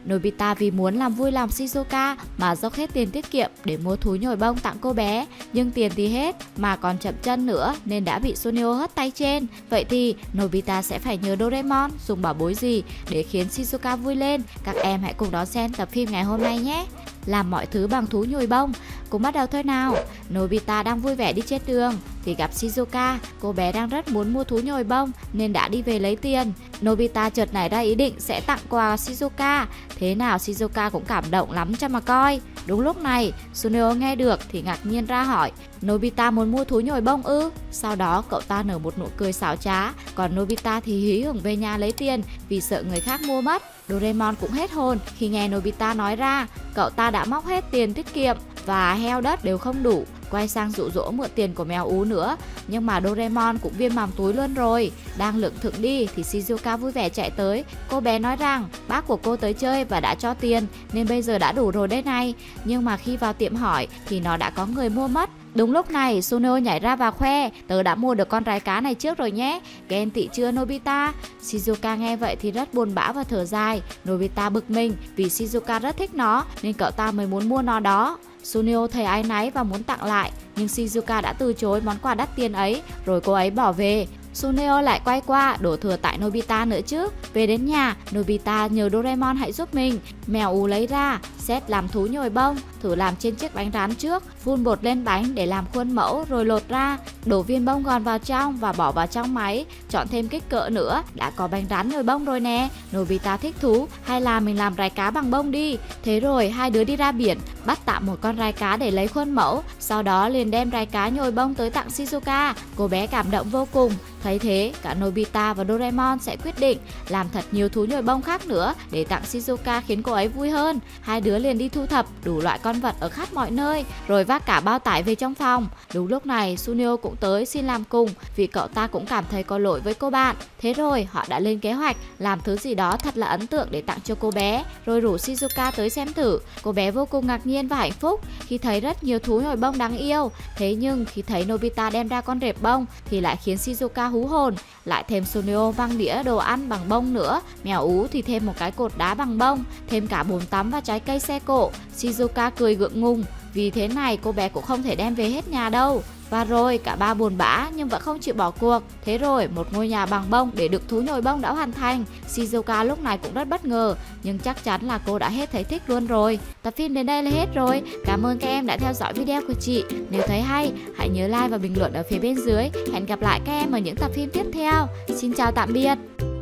Nobita vì muốn làm vui lòng Shizuka mà dốc hết tiền tiết kiệm để mua thú nhồi bông tặng cô bé. Nhưng tiền thì hết mà còn chậm chân nữa nên đã bị Suneo hất tay trên. Vậy thì Nobita sẽ phải nhờ Doraemon dùng bảo bối gì để khiến Shizuka vui lên? Các em hãy cùng đón xem tập phim ngày hôm nay nhé. Làm mọi thứ bằng thú nhồi bông. Cùng bắt đầu thôi nào. Nobita đang vui vẻ đi trên đường thì gặp Shizuka. Cô bé đang rất muốn mua thú nhồi bông nên đã đi về lấy tiền. Nobita chợt nảy ra ý định sẽ tặng quà Shizuka. Thế nào Shizuka cũng cảm động lắm cho mà coi. Đúng lúc này Suneo nghe được thì ngạc nhiên ra hỏi: Nobita muốn mua thú nhồi bông ư? Sau đó cậu ta nở một nụ cười xảo trá. Còn Nobita thì hí hửng về nhà lấy tiền vì sợ người khác mua mất. Doraemon cũng hết hồn khi nghe Nobita nói ra cậu ta đã móc hết tiền tiết kiệm và heo đất đều không đủ, quay sang dụ dỗ mượn tiền của mèo ú nữa. Nhưng mà Doraemon cũng viên mằm túi luôn rồi. Đang lững thững đi thì Shizuka vui vẻ chạy tới. Cô bé nói rằng bác của cô tới chơi và đã cho tiền nên bây giờ đã đủ rồi đây này. Nhưng mà khi vào tiệm hỏi thì nó đã có người mua mất. Đúng lúc này Suneo nhảy ra và khoe: tớ đã mua được con rái cá này trước rồi nhé. Ghen tị chưa Nobita? Shizuka nghe vậy thì rất buồn bã và thở dài. Nobita bực mình vì Shizuka rất thích nó nên cậu ta mới muốn mua nó đó. Suneo thấy áy náy và muốn tặng lại, nhưng Shizuka đã từ chối món quà đắt tiền ấy rồi cô ấy bỏ về. Suneo lại quay qua đổ thừa tại Nobita nữa chứ. Về đến nhà, Nobita nhờ Doraemon hãy giúp mình. Mèo ú lấy ra set làm thú nhồi bông, thử làm trên chiếc bánh rán trước, phun bột lên bánh để làm khuôn mẫu rồi lột ra, đổ viên bông gòn vào trong và bỏ vào trong máy, chọn thêm kích cỡ nữa, đã có bánh rán nhồi bông rồi nè. Nobita thích thú, hay là mình làm rái cá bằng bông đi. Thế rồi hai đứa đi ra biển, bắt tạm một con rái cá để lấy khuôn mẫu, sau đó liền đem rái cá nhồi bông tới tặng Shizuka. Cô bé cảm động vô cùng. Thấy thế, cả Nobita và Doraemon sẽ quyết định làm thật nhiều thú nhồi bông khác nữa để tặng Shizuka khiến cô ấy vui hơn. Hai đứa liền đi thu thập đủ loại con vật ở khắp mọi nơi, rồi vác cả bao tải về trong phòng. Đúng lúc này Suneo cũng tới xin làm cùng vì cậu ta cũng cảm thấy có lỗi với cô bạn. Thế rồi họ đã lên kế hoạch làm thứ gì đó thật là ấn tượng để tặng cho cô bé, rồi rủ Shizuka tới xem thử. Cô bé vô cùng ngạc nhiên và hạnh phúc khi thấy rất nhiều thú nhồi bông đáng yêu. Thế nhưng khi thấy Nobita đem ra con rệp bông thì lại khiến Shizuka hú hồn. Lại thêm Suneo văng đĩa đồ ăn bằng bông nữa, mèo ú thì thêm một cái cột đá bằng bông, thêm cả bồn tắm và trái cây xe cộ. Shizuka cười gượng ngùng vì thế này cô bé cũng không thể đem về hết nhà đâu. Và rồi cả ba buồn bã nhưng vẫn không chịu bỏ cuộc. Thế rồi một ngôi nhà bằng bông để đựng thú nhồi bông đã hoàn thành. Shizuka lúc này cũng rất bất ngờ, nhưng chắc chắn là cô đã hết thấy thích luôn rồi. Tập phim đến đây là hết rồi. Cảm ơn các em đã theo dõi video của chị. Nếu thấy hay, hãy nhớ like và bình luận ở phía bên dưới. Hẹn gặp lại các em ở những tập phim tiếp theo. Xin chào tạm biệt.